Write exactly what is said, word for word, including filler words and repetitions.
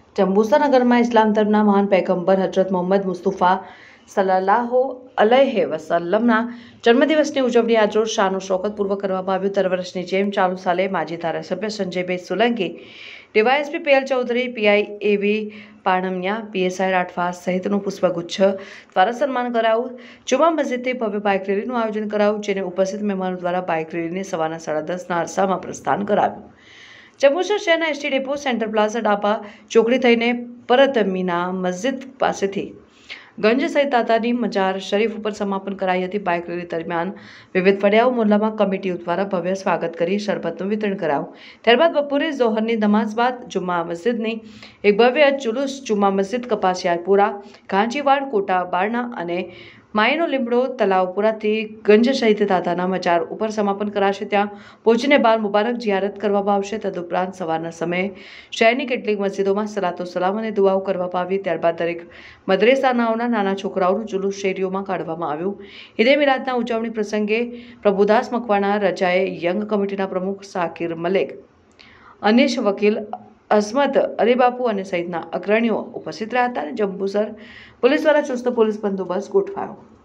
જંબુસર નગરમાં ઇસ્લામ ધર્મના મહાન પૈગંબર હજરત મોહમ્મદ મુસ્તફા સલ્લલ્લાહુ અલૈહિ વસલ્લમના જન્મદિવસની ઉજવણી આજરોજ શાનો શોકતપૂર્વક કરવામાં આવ્યું। દર વર્ષની જેમ ચાલુ સાલે માજી ધારાસભ્ય Sanjaybhai Solanki, DYSP PL Chaudhary, PI A V Panmiya, PSI Rathwa સહિતનું પુષ્પગુચ્છ દ્વારા સન્માન કરાયું। જુમા મસ્જિદથી ભવ્ય બાઇક રેલીનું આયોજન કરાયું, જેને ઉપસ્થિત મહેમાનો દ્વારા બાઇક રેલીને સવારના સાડા દસના અરસામાં પ્રસ્થાન કરાવ્યું। જંબુસર શહેરના એસટી ડેપો, સેન્ટર પ્લાઝા, ડાબા ચોકડી થઈને પરત મીના મસ્જિદ પાસેથી ગંજ સહિત દાદાની મજાર શરીફ ઉપર સમાપન કરાઈ હતી। બાઇક રેલી દરમિયાન વિવિધ ફળિયાઓ મોહલ્લામાં કમિટીઓ દ્વારા ભવ્ય સ્વાગત કરી શરબતનું વિતરણ કરાયું। ત્યારબાદ બપોરે ઝોહરની નમાઝ બાદ જુમ્મા મસ્જિદની એક ભવ્ય જુલુસ જુમ્મા મસ્જિદ, કપાસિયારપુરા, કાંજીવાડ, કોટા બારણા અને માઈનો લીમડો તલાવપુરાથી ગંજ સહિત દાદાના મજાર ઉપર સમાપન કરાશે। ત્યાં પહોંચીને બાર મુબારક જિયારત કરવામાં આવશે। તદુપરાંત સવારના સમયે શહેરની કેટલીક મસ્જિદોમાં સલાતો સલામ અને દુઆઓ કરવામાં આવી। ત્યારબાદ દરેક મદ્રેસાનાઓના નાના છોકરાઓનું જુલુસ શેરીઓમાં કાઢવામાં આવ્યું। ઈદે મિલાદના ઉજવણી પ્રસંગે પ્રભુદાસ મકવાણા, રજાએ યંગ કમિટીના પ્રમુખ શાકિર મલેક, અનીશ વકીલ, અઝમત અલીબાપુ અને સહિતના અગ્રણીઓ ઉપસ્થિત રહ્યા હતા અને જંબુસર પોલીસ દ્વારા ચુસ્ત પોલીસ બંદોબસ્ત ગોઠવાયો।